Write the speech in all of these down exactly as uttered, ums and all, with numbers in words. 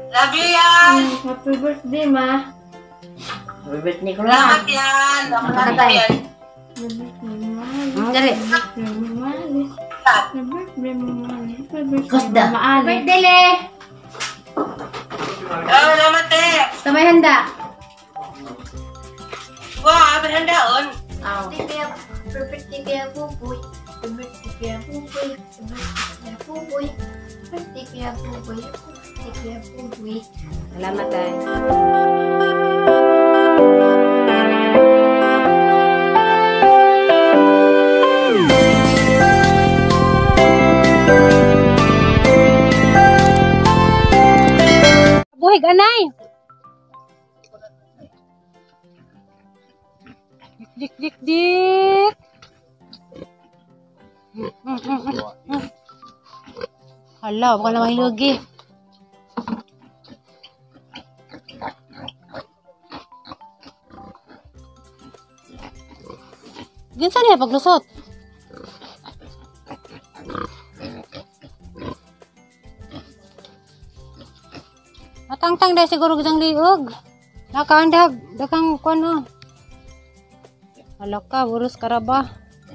Love you yan. Happy birthday, ma. Happy birthday ko Salamat lang. yan. Salamat Kakatay. yan. Happy birthday, Mali. Hmm, dali. Happy birthday, Mali. Happy birthday, Mali. Happy birthday, Kusda. Mali. Birthday, le. Oh, salamat eh. Sabay handa. Wow, apa handaon? Aw. Birthday kaya Pupoy. Birthday kaya Pupoy. Birthday kaya Pupoy. Birthday kaya Pupoy. Birthday kaya Pupoy. Salamat ay. Buhig anay. Dik dik dik. Hala, baka na mahilugi. Ginsa niya paglusot? Matangtang dahil siguro gisang liog. Nakaandag, dakang kuano. Hala ka, burus karaba.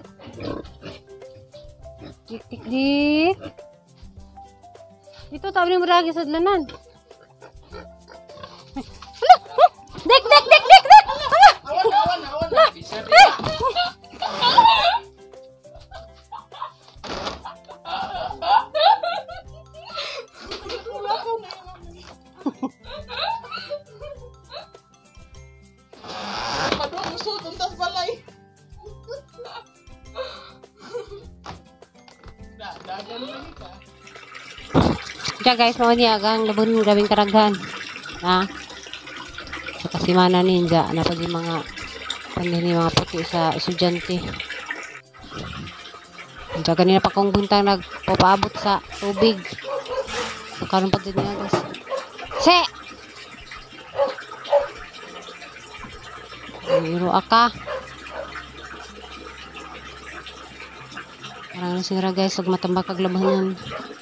Dik dik dik. Ito tabi ni Muragi sa dalanan. Hala! Dik dik dik dik dik! Hala! Awan, awan, awan. Bisa Aduh, musuh tuntas balai. Dah, dah ada lagi kah? Diyan guys, mga niyagang labon gawing karaghan. Na? Sa kasimana ninja, na pag yung mga panini mga puti sa estudyante. Diyan kanina pa kong buntang nagpapaabot sa tubig. So, karon pa din niya guys. Se! Iro aka. Parang nasira guys, huwag matambak kag labanan.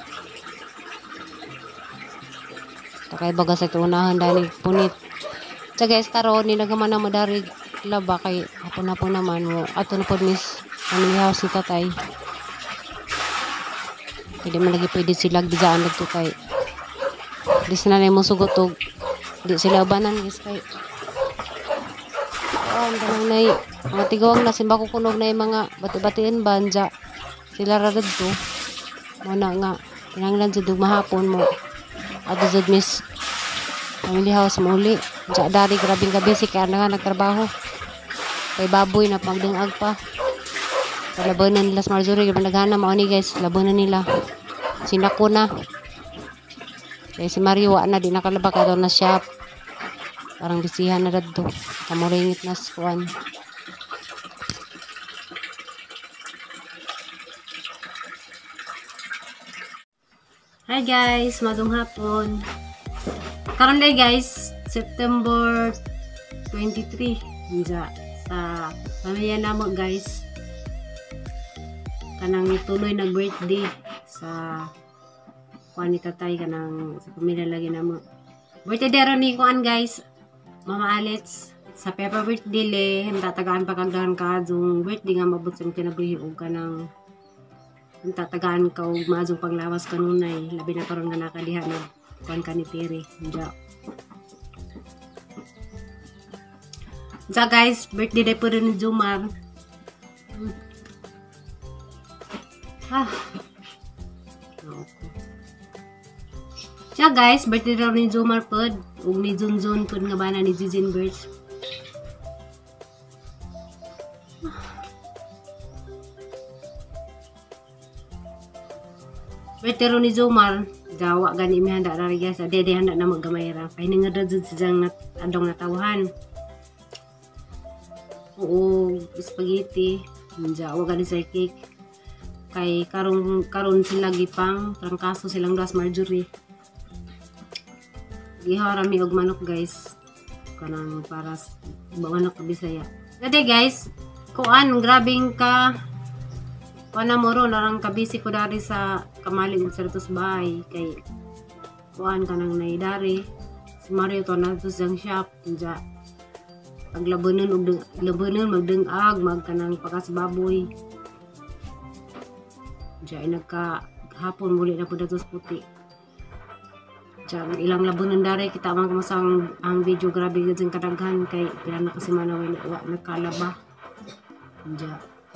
Takay baga sa tunahan dahil punit. So guys, karon ni nagaman na madarig laba kay hapon-hapon naman mo. Ato na po miss family house si tatay. Hindi man lagi pwede sila bigaan nagto kay. Di sila na mo sugotog. Di sila ubanan guys kay. Oh, ang damang na mga tigawang na simba kukunog na yung mga bati-batiin banja. Sila rarad to. Muna nga. Pinanglan sa mahapon mo. Ato sa miss family house muli. Diya dari grabing gabi si kaya na nga nagtrabaho. Kay baboy na pagdungag pa. Sa labanan nila sa Marjorie. Kaya naghana mo ni guys. Labanan nila. Sinako na. Kaya si Mario wa na di nakalaba ka doon na shop. Parang bisihan na radto. Kamuringit na skuan. Hi guys, madung hapon. Karon day guys, September twenty-three. Diya sa pamilya namo guys. Kanang tuloy na birthday sa kuan ni tatay kanang sa pamilya lagi namo. Birthday dero ni kuan guys. Mama Alex sa Peppa birthday le, tatagaan pa kagdahan ka dung birthday nga mabot sa kinabuhi og kanang tatagaan ka og maazong panglawas kanunay labi na karon nga nakadiha na kuan ka ni Terry. Diya. Diya guys, birthday day po rin ni Jumar. Ah. Siya guys, birthday raw ni Jomar pod ug ni Junjun pod nga bana ni Jijin Birch. Birthday raw ni Jomar, dawa gani mi handa ra guys, dede handa na maggamay ra. Pahininga ra jud sa jang adong natawahan. Oo, spaghetti, jawa gani sa cake. Kay karon karon sila gipang trangkaso silang das Marjorie. Giharami og manok guys. Kanang para manok ka Bisaya. Dede guys, kuan grabing ka kuan na moro larang kabisi ko dari sa kamali ug sa tos bahay kay kuan kanang naidari. Si Mario to na to sang shop ja. Paglabanon og labanon magdengag mag kanang pakasbaboy. Ja nagka hapon muli na pud atos puti. Ja ilang labanon dari kita man kamasang ang video grabe gud sing kadaghan kay pila na kasi manaw wa nakalaba. Ja.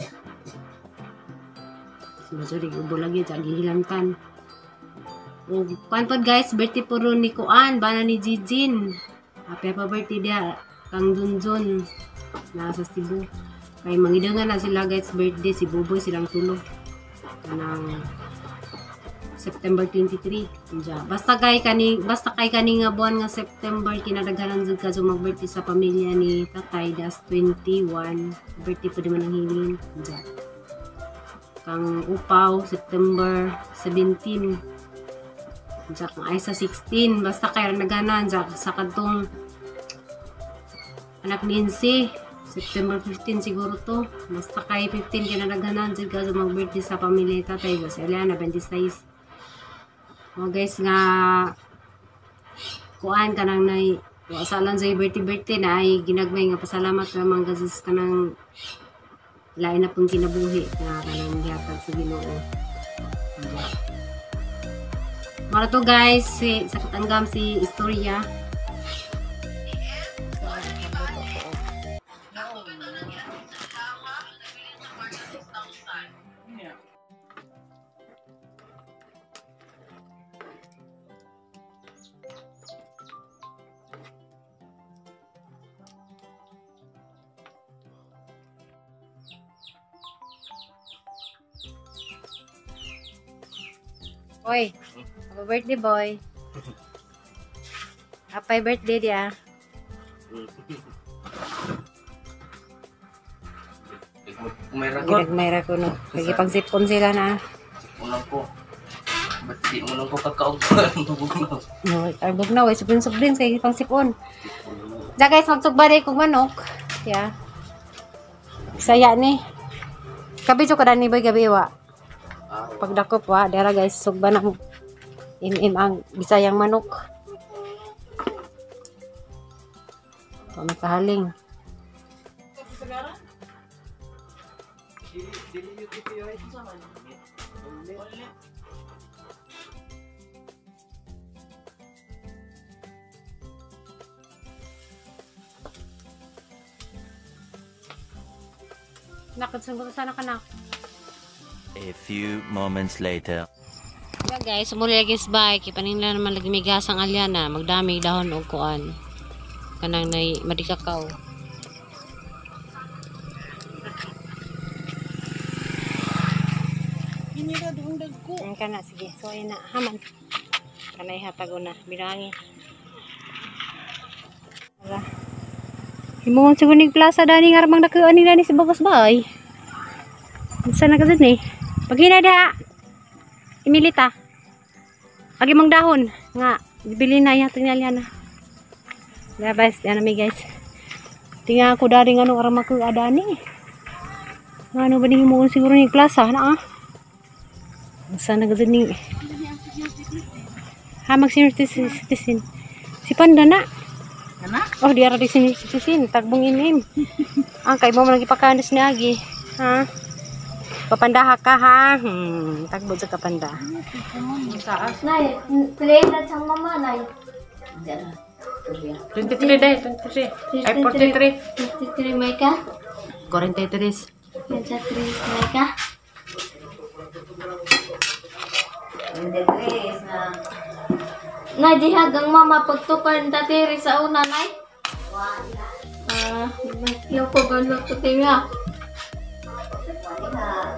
Sorry, ubo lagi sa gihilantan. O kuan pod guys, birthday po ron ni Kuan, bana ni Jijin. Happy happy birthday dia kang Junjun nasa Cebu. Kay mangidangan na sila guys birthday si Buboy silang tulo. Kanang September twenty-three. Ja. Basta kay kani basta kay kani nga buwan nga September kinadaghanan jud ka mag-birthday sa pamilya ni Tatay das twenty-one. Birthday po di man ang hilin. Ja. Kang Upaw, September seventeen. Diyan kang Aisa sixteen. Basta kaya naganan. Diyan sa kadtong anak ni Nancy, September fifteen siguro to. Basta kay fifteen kaya naganan. Diyan ka mag-birthday sa pamilya Tatay. Kasi Eliana, twenty-six. Mga guys nga kuan ka nang nay wasalan sa birthday-birthday na ay ginagmay nga pasalamat naman gasis ka nang lain na pong kinabuhi na kanang gihatag sa Ginoo. Mara to guys, si, sa katanggam si istorya. Oy, happy birthday boy. Happy birthday dia. Ginagmayra ko no. Lagi pang sipon sila na. Unang ko. Ba't di unang ko kakauban? Bugnaw. No, ay bugnaw ay subin-subin kay pang sipon. Ja guys, magsugba day kog manok. Ya. Saya ni. Kabi jo kada ni boy gabi wa. Pagdakop wa, dera guys, sugba na im-im ang Bisayang manok. Ito nakahaling. Nakasunggo sana ka na. A few moments later. Yeah guys, muli lagi sa bike. Ipanin na naman lagi may gasang alyana. Magdami dahon o kuan. Kanang na madikakaw. Ini na doon dagko. Ang kana, sige. So ayun na. Haman. Kanay hatago na. Bilangi. Wala. Himungan sa gunig plaza dani nga ramang nakuan nila ni sa babas bay. Saan na kasi ni? Pag hinada, imilita. Agi mang dahon. Nga, bibili na yan. Tingnan yan na. Labas, yan na guys. Tingnan ako dari nga nung arama ko ada ni. Nga ano ba ni himuon siguro ni klasa na ah. Saan na kasi ni? Ha, mag-sinurtisin. Si Panda na. Kana? Oh, di ara di sinurtisin. Tagbong inim. Ang kay mo lagi pakanas ni Agi. Ha? Kapandaha ka ha. Hmm, tagbo sa kapanda. Nay, play na sa mama, nay. twenty-three day, twenty-three. Ay, forty-three. twenty-three may ka? forty-three. twenty-three may ka? twenty-three na. Nay, di hagang mama pagtukar na tatiri sa una, nay. Wala. Ah, yung pagano ko tinga. Wala.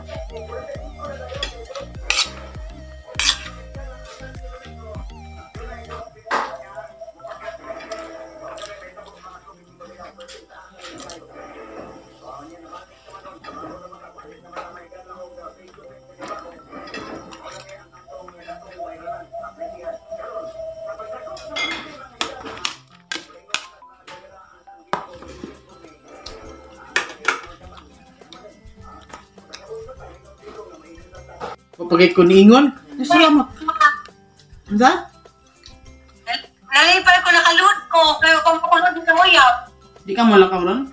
Pagkait ko niingon. Siya mo. Ano? Nalipay ko nakaluhod ko. Kaya kung pakulod din sa uyab. Di ka mo lang ka ron?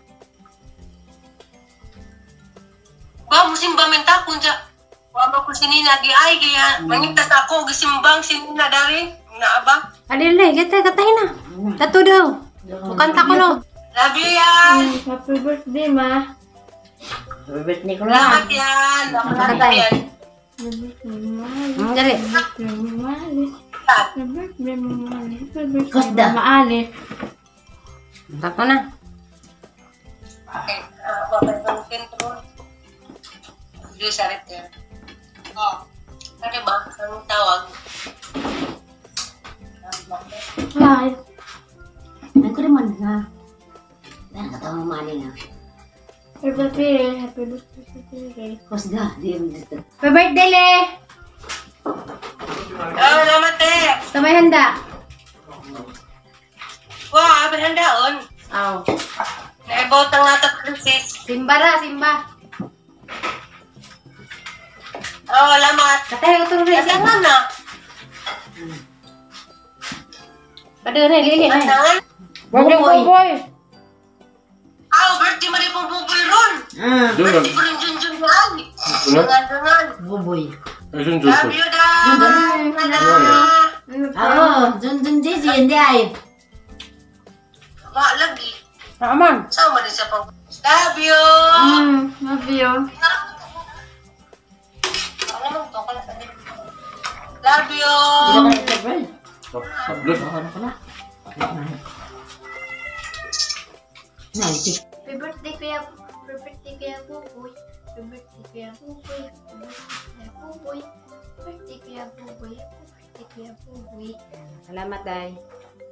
Ba, musimba minta kung dya. Wama ko sinina di ay kaya mangitas ako gisimbang sinina dari. Naaba. Alilay, gata, gatay na. Tato daw. Bukanta ko no. Love you yan. Happy birthday, ma. Birthday ko Salamat yan. Salamat Tatay. yan. Happy birthday, ma. Hmm, dali. Happy birthday, ma. Happy birthday, ma. Happy birthday, Kusda. ma. Ali. Tato na. Okay. Ah, bakit ang control? Hindi sa repair. Oh. Ano ba? Anong tawag? Hi. Ano ko naman ha? Nakakatawa mo mali na. Happy birthday. Happy birthday, happy birthday. Kusda, di mo dito. Happy birthday, Le. Oh, salamat eh. Sabay handa. Wow, abang handaon. Aw. Naibot ang natat princess. Simba ra, simba. Oh, salamat. Katay ko turo rin. Katangan na. Padung rin, lili. Katangan. Birthday ko, boy. Ah, birthday mo rin pong bubol ron. Ah, Birthday ko rin Junjun yan. Dungan-dungan. buboy. Love you, Dan. Oo, Jun Jun Jiji, hindi ay. Wah, lagi. Aman. Sama din sa pang... Love you. Mm, love you. Ano mo to? Love you. Sablos. Happy birthday kaya, happy birthday kaya buboy. Happy birthday kaya buboy. Happy birthday kaya buboy. Happy birthday kaya buboy. Happy birthday kaya buboy. Salamat, Day.